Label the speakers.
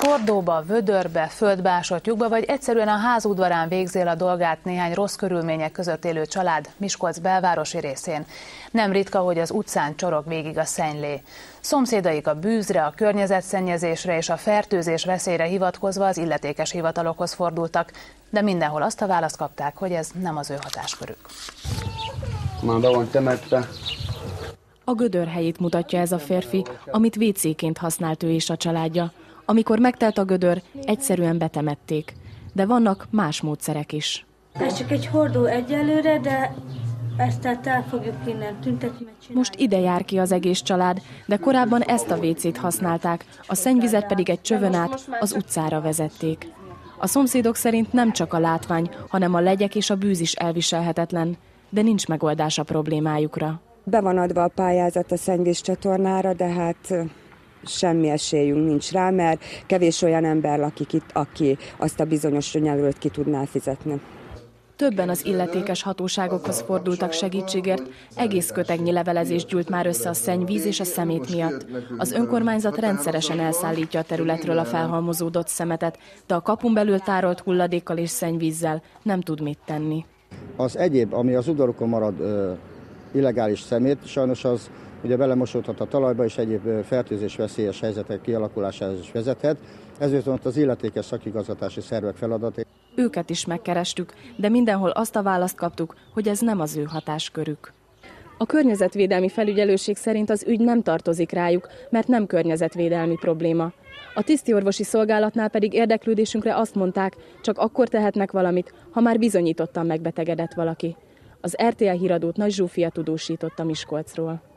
Speaker 1: Hordóba, vödörbe, földbeásott lyukba, vagy egyszerűen a ház udvarán végzi el a dolgát néhány rossz körülmények között élő család Miskolc belvárosi részén. Nem ritka, hogy az utcán csorog végig a szennylé. Szomszédaik a bűzre, a környezetszennyezésre és a fertőzés veszélyre hivatkozva az illetékes hivatalokhoz fordultak, de mindenhol azt a választ kapták, hogy ez nem az ő hatáskörük.
Speaker 2: Már be van temetve.
Speaker 3: A gödör helyét mutatja ez a férfi, amit WC-ként használt ő és a családja. Amikor megtelt a gödör, egyszerűen betemették. De vannak más módszerek is.
Speaker 4: Ez csak egy hordó egyelőre, de ezt el fogjuk innen tüntetni.
Speaker 3: Most ide jár ki az egész család, de korábban ezt a WC-t használták, a szennyvizet pedig egy csövön át az utcára vezették. A szomszédok szerint nem csak a látvány, hanem a legyek és a bűz is elviselhetetlen, de nincs megoldás a problémájukra.
Speaker 5: Be van adva a pályázat a szennyvízcsatornára, de hát semmi esélyünk nincs rá, mert kevés olyan ember lakik itt, aki azt a bizonyos nyelőt ki tudná fizetni.
Speaker 3: Többen az illetékes hatóságokhoz fordultak segítségért, egész kötegnyi levelezés gyűlt már össze a szennyvíz és a szemét miatt. Az önkormányzat rendszeresen elszállítja a területről a felhalmozódott szemetet, de a kapun belül tárolt hulladékkal és szennyvízzel nem tud mit tenni.
Speaker 6: Az egyéb, ami az udvarokon marad illegális szemét, sajnos az ugye belemosódhat a talajba, és egyéb fertőzés veszélyes helyzetek kialakulásához is vezethet. Ez viszont az illetékes szakigazgatási szervek feladata.
Speaker 3: Őket is megkerestük, de mindenhol azt a választ kaptuk, hogy ez nem az ő hatáskörük. A környezetvédelmi felügyelőség szerint az ügy nem tartozik rájuk, mert nem környezetvédelmi probléma. A tisztiorvosi szolgálatnál pedig érdeklődésünkre azt mondták, csak akkor tehetnek valamit, ha már bizonyítottan megbetegedett valaki. Az RTL híradót Nagy Zsófia tudósította Miskolcról.